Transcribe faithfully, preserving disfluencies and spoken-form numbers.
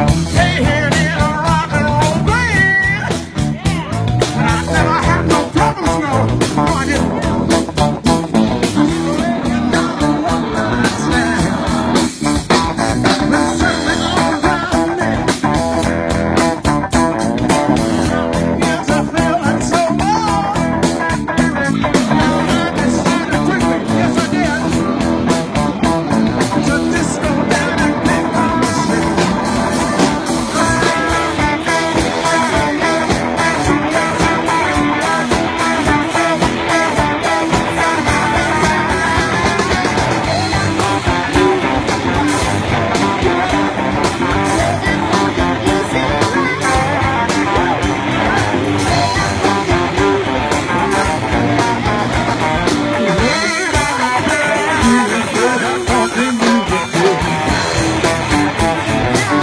Staying in a rock and roll band. And I never had no problems, no. No, I didn't.